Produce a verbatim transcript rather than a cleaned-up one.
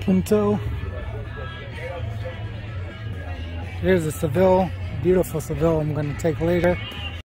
Pinto. Here's a Seville, beautiful Seville I'm going to take later.